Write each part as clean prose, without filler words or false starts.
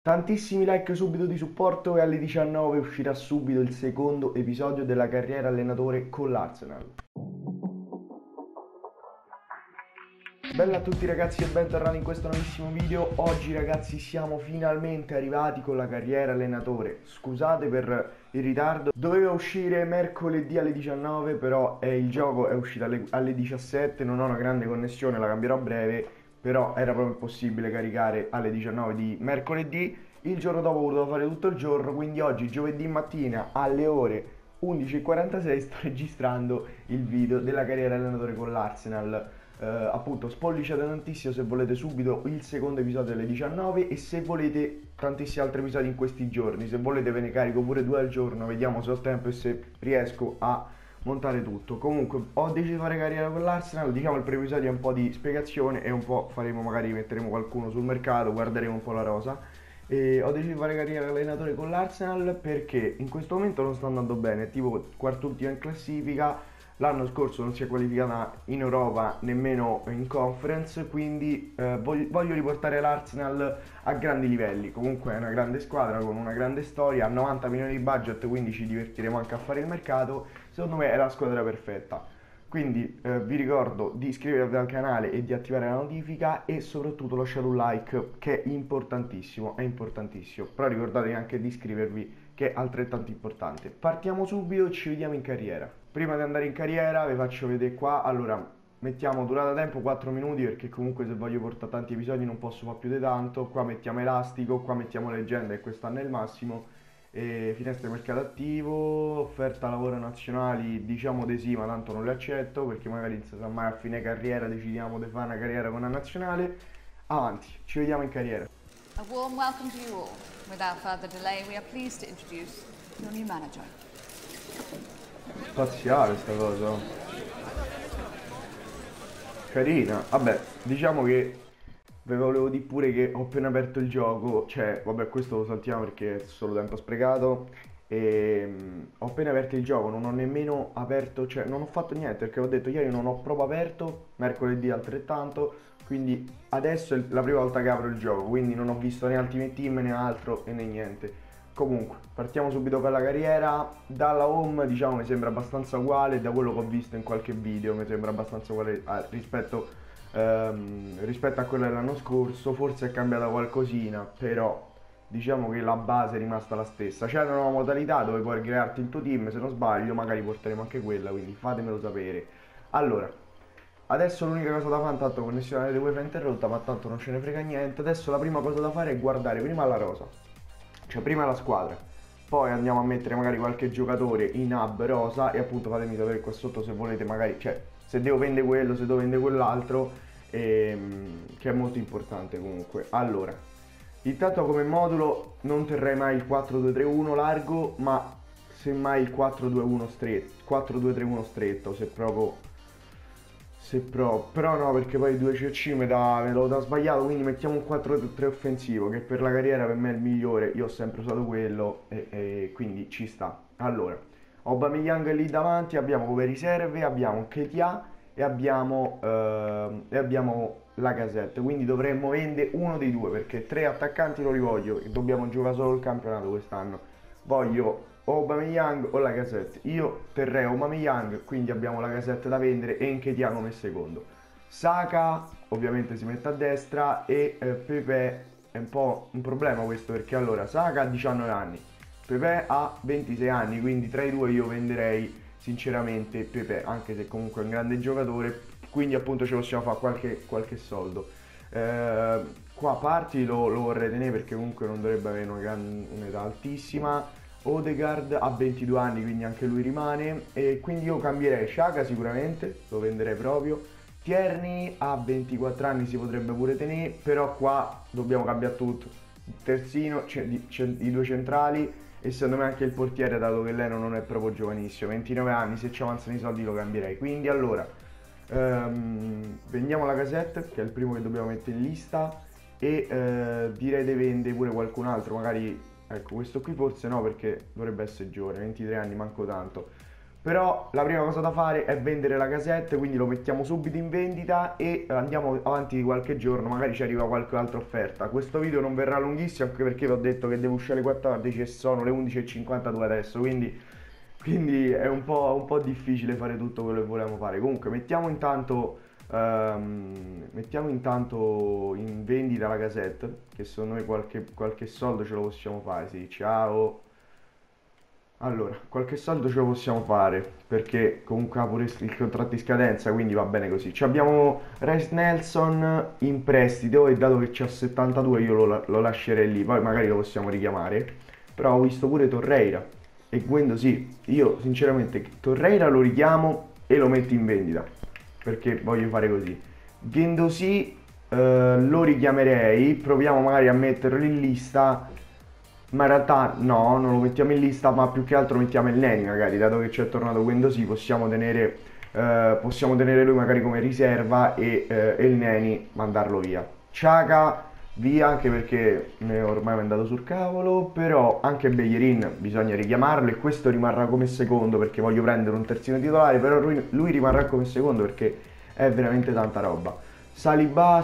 Tantissimi like subito di supporto e alle 19 uscirà subito il secondo episodio della carriera allenatore con l'Arsenal. Bella a tutti ragazzi e bentornati in questo nuovissimo video. Oggi ragazzi siamo finalmente arrivati con la carriera allenatore. Scusate per il ritardo, doveva uscire mercoledì alle 19, però il gioco è uscito alle 17, non ho una grande connessione, la cambierò a breve, però era proprio impossibile caricare alle 19 di mercoledì. Il giorno dopo ho voluto fare tutto il giorno, quindi oggi giovedì mattina alle ore 11:46 sto registrando il video della carriera allenatore con l'Arsenal. Appunto spolliciate tantissimo se volete subito il secondo episodio alle 19 e se volete tantissimi altri episodi in questi giorni. Se volete ve ne carico pure 2 al giorno, vediamo se ho tempo e se riesco a montare tutto. Comunque ho deciso di fare carriera con l'Arsenal, diciamo il primo episodio è un po' di spiegazione e un po' faremo, magari metteremo qualcuno sul mercato, guarderemo un po' la rosa. E ho deciso di fare carriera allenatore con l'Arsenal perché in questo momento non sta andando bene, tipo quart'ultima in classifica. L'anno scorso non si è qualificata in Europa nemmeno in Conference, quindi voglio riportare l'Arsenal a grandi livelli. Comunque è una grande squadra con una grande storia, ha 90 milioni di budget, quindi ci divertiremo anche a fare il mercato. Secondo me è la squadra perfetta. Quindi vi ricordo di iscrivervi al canale e di attivare la notifica e soprattutto lasciate un like che è importantissimo, Però ricordatevi anche di iscrivervi che è altrettanto importante. Partiamo subito e ci vediamo in carriera. Prima di andare in carriera vi faccio vedere qua, allora mettiamo durata tempo 4 minuti perché comunque se voglio portare tanti episodi non posso fare più di tanto. Qua mettiamo elastico, qua mettiamo leggenda e quest'anno è il massimo. E finestra di mercato attivo, offerta lavoro nazionali, diciamo di sì, ma tanto non le accetto perché magari non si sa mai, a fine carriera decidiamo di fare una carriera con una nazionale. Avanti, ci vediamo in carriera. A warm welcome to you all. Without further delay, we are pleased to introduce your new manager. Spaziale sta cosa. Carina. Vabbè, diciamo che vi volevo dire pure che ho appena aperto il gioco, cioè, vabbè, questo lo saltiamo perché è solo tempo sprecato. E ho appena aperto il gioco, non ho nemmeno aperto, cioè non ho fatto niente perché ho detto ieri non ho proprio aperto, mercoledì altrettanto, quindi adesso è la prima volta che apro il gioco, quindi non ho visto né Ultimate Team né altro e né niente. Comunque, partiamo subito per la carriera. Dalla home, diciamo, mi sembra abbastanza uguale, da quello che ho visto in qualche video mi sembra abbastanza uguale rispetto a quello dell'anno scorso. Forse è cambiata qualcosina, però diciamo che la base è rimasta la stessa. C'è una nuova modalità dove puoi crearti il tuo team, se non sbaglio, magari porteremo anche quella, quindi fatemelo sapere. Allora, adesso l'unica cosa da fare, tanto connessione delle wifi è interrotta, ma tanto non ce ne frega niente. Adesso la prima cosa da fare è guardare prima la rosa, cioè prima la squadra, poi andiamo a mettere magari qualche giocatore in hub rosa e appunto fatemi sapere qua sotto se volete magari, cioè se devo vendere quello, se devo vendere quell'altro, che è molto importante comunque. Allora, intanto come modulo non terrei mai il 4-2-3-1 largo, ma semmai il 4-2-1 stretto, 4-2-3-1 stretto, però no, perché poi il 2CC me l'ho da sbagliato, quindi mettiamo un 4-3 offensivo che per la carriera per me è il migliore. Io ho sempre usato quello e quindi ci sta. Allora, Aubameyang lì davanti, abbiamo come riserve, abbiamo Ketia e abbiamo la Casette, quindi dovremmo vendere uno dei due perché 3 attaccanti non li voglio e dobbiamo giocare solo il campionato quest'anno. Voglio Aubameyang o la Casette. Io terrei Aubameyang, quindi abbiamo la Casette da vendere e Nketiah come secondo. Saka ovviamente si mette a destra e Pepe è un po' un problema questo perché allora Saka ha 19 anni, Pepe ha 26 anni, quindi tra i due io venderei sinceramente Pepe, anche se comunque è un grande giocatore, quindi appunto ci possiamo fare qualche soldo. Qua Parti lo vorrei tenere perché comunque non dovrebbe avere un'età altissima. Odegaard ha 22 anni, quindi anche lui rimane e quindi io cambierei Xhaka sicuramente, lo venderei proprio. Tierney ha 24 anni, si potrebbe pure tenere, però qua dobbiamo cambiare tutto. Il terzino, i due centrali e secondo me anche il portiere, dato che Leno non è proprio giovanissimo, 29 anni, se ci avanzano i soldi lo cambierei. Quindi allora, vendiamo la Casette, che è il primo che dobbiamo mettere in lista, e direi di vendere pure qualcun altro, magari. Ecco, questo qui forse no perché dovrebbe essere giovane, 23 anni, manco tanto. Però la prima cosa da fare è vendere la casetta, quindi lo mettiamo subito in vendita e andiamo avanti di qualche giorno, magari ci arriva qualche altra offerta. Questo video non verrà lunghissimo anche perché vi ho detto che devo uscire alle 14 e sono le 11:52 adesso, quindi è un po' difficile fare tutto quello che volevamo fare. Comunque mettiamo intanto in vendita la casetta, che secondo me qualche soldo ce lo possiamo fare, sì, ciao. Allora, qualche saldo ce lo possiamo fare, perché comunque ha pure il contratto in scadenza, quindi va bene così. Ci abbiamo Reiss Nelson in prestito e dato che c'ha 72 io lo lascerei lì, poi magari lo possiamo richiamare. Però ho visto pure Torreira e Guendouzi. Io sinceramente Torreira lo richiamo e lo metto in vendita, perché voglio fare così. Guendouzi lo richiamerei, proviamo magari a metterlo in lista. Ma in realtà no, non lo mettiamo in lista, ma più che altro mettiamo il Neni magari, dato che ci è tornato Guendouzi possiamo tenere lui magari come riserva e il Neni mandarlo via. Xhaka via, anche perché ormai è andato sul cavolo, però anche Bellerin bisogna richiamarlo e questo rimarrà come secondo perché voglio prendere un terzino titolare, però lui rimarrà come secondo perché è veramente tanta roba. Saliba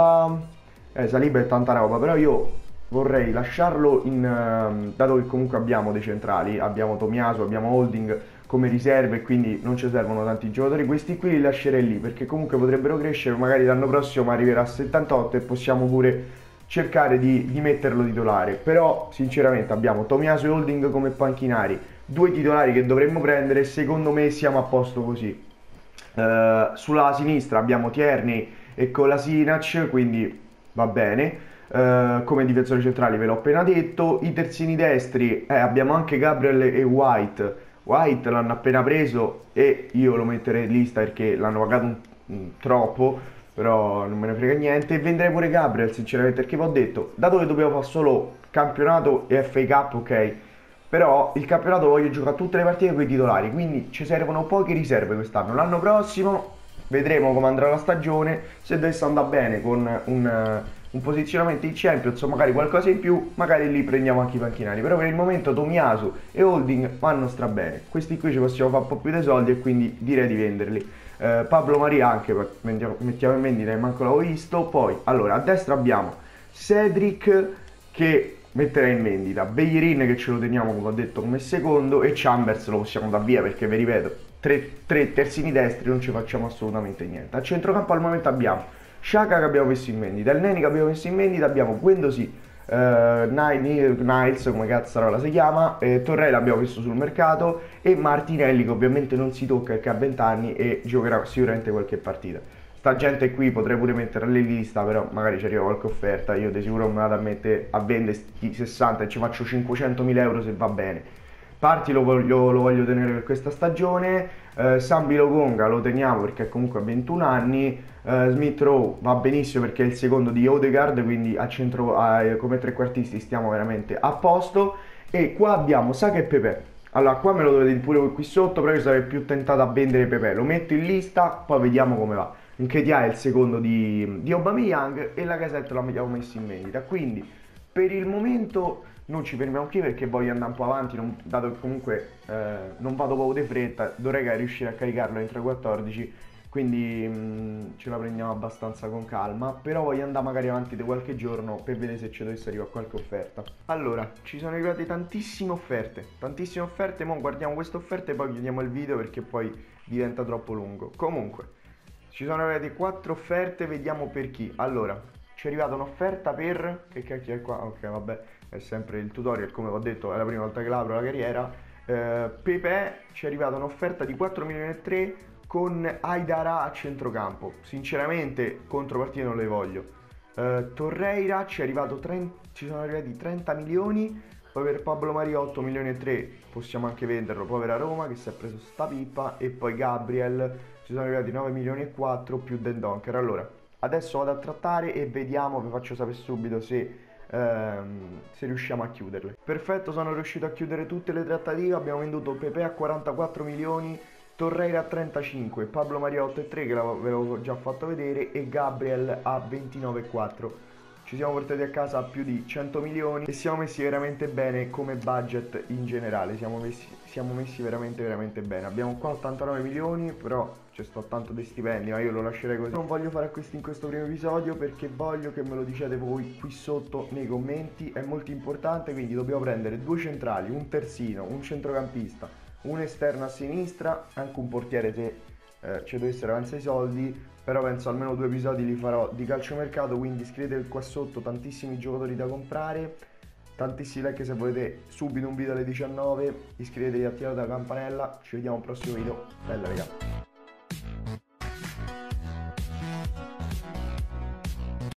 è tanta roba, però io vorrei lasciarlo dato che comunque abbiamo dei centrali, abbiamo Tomiasu, abbiamo Holding come riserve e quindi non ci servono tanti giocatori, questi qui li lascerei lì perché comunque potrebbero crescere, magari l'anno prossimo arriverà a 78 e possiamo pure cercare di metterlo titolare. Però sinceramente abbiamo Tomiasu e Holding come panchinari, due titolari che dovremmo prendere, secondo me siamo a posto così. Sulla sinistra abbiamo Tierney e Kolasinac, quindi va bene. Come difensori centrali ve l'ho appena detto. I terzini destri abbiamo anche Gabriel e White. White l'hanno appena preso e io lo metterei in lista perché l'hanno pagato troppo, però non me ne frega niente. E venderei pure Gabriel sinceramente perché vi ho detto, dato che dobbiamo fare solo campionato e FA Cup, ok, però il campionato lo voglio giocare tutte le partite con i titolari, quindi ci servono poche riserve quest'anno. L'anno prossimo vedremo come andrà la stagione, se dovesse andare bene con un posizionamento in Champions o magari qualcosa in più, magari lì prendiamo anche i panchinari. Però per il momento Tomiasu e Holding vanno strabene, questi qui ci possiamo fare un po' più dei soldi e quindi direi di venderli. Pablo Maria anche mettiamo in vendita, manco l'avevo visto. Poi allora a destra abbiamo Cedric che metterei in vendita, Bellerin che ce lo teniamo come ho detto come secondo e Chambers lo possiamo dar via perché vi ripeto tre terzini destri non ci facciamo assolutamente niente. A centrocampo al momento abbiamo Xhaka che abbiamo messo in vendita, il Neni che abbiamo messo in vendita, abbiamo Guendouzi, Niles come cazzarola si chiama, Torreira l'abbiamo messo sul mercato e Martinelli che ovviamente non si tocca perché ha 20 anni e giocherà sicuramente qualche partita. Sta gente qui potrei pure metterla in lista, però magari ci arriva qualche offerta, io di sicuro mi vado a vendere 60 e ci faccio 500.000 euro se va bene. Parti lo voglio tenere per questa stagione, Sambi Lokonga lo teniamo perché comunque ha 21 anni, Smith Rowe va benissimo perché è il secondo di Odegaard, quindi a centro come trequartisti stiamo veramente a posto. E qua abbiamo Saka e Pepe. Allora qua me lo dovete pure qui sotto, però io sarei più tentato a vendere Pepe, lo metto in lista, poi vediamo come va. Nketiah è il secondo di Aubameyang e la casetta l'abbiamo messo in vendita, quindi per il momento non ci fermiamo qui perché voglio andare un po' avanti, dato che comunque non vado proprio di fretta, dovrei riuscire a caricarlo entro i 14, quindi ce la prendiamo abbastanza con calma, però voglio andare magari avanti di qualche giorno per vedere se ci dovesse arrivare qualche offerta. Allora, ci sono arrivate tantissime offerte, mo guardiamo queste offerte e poi chiudiamo il video perché poi diventa troppo lungo. Comunque, ci sono arrivate 4 offerte, vediamo per chi. Allora, ci è arrivata un'offerta per... Che cacchio è qua? Ok, vabbè, è sempre il tutorial, come ho detto, è la prima volta che l'apro la carriera. Pepe, ci è arrivata un'offerta di 4 milioni e 3 con Aidara a centrocampo. Sinceramente, contropartite non le voglio. Torreira, ci sono arrivati 30 milioni. Poi per Pablo Maria 8 milioni e 3, possiamo anche venderlo, povera Roma che si è preso sta pippa. E poi Gabriel, ci sono arrivati 9 milioni e 4 più Den Donker. Allora, adesso vado a trattare e vediamo, vi faccio sapere subito se riusciamo a chiuderle. Perfetto, sono riuscito a chiudere tutte le trattative, abbiamo venduto Pepe a 44 milioni, Torreira a 35, Pablo Maria 8,3 che ve l'avevo già fatto vedere e Gabriel a 29,4. ci siamo portati a casa più di 100 milioni e siamo messi veramente bene come budget in generale, siamo messi veramente bene. Abbiamo qua 89 milioni, però c'è sto tanto dei stipendi, ma io lo lascerei così. Non voglio fare acquisti in questo primo episodio perché voglio che me lo diciate voi qui sotto nei commenti, è molto importante, quindi dobbiamo prendere 2 centrali, un terzino, un centrocampista, un esterno a sinistra, anche un portiere se ci dovessero avanzare i soldi, però penso almeno 2 episodi li farò di calciomercato, quindi scrivete qua sotto tantissimi giocatori da comprare, tantissimi like se volete subito un video alle 19, iscrivetevi e attivate la campanella, ci vediamo al prossimo video, bella raga.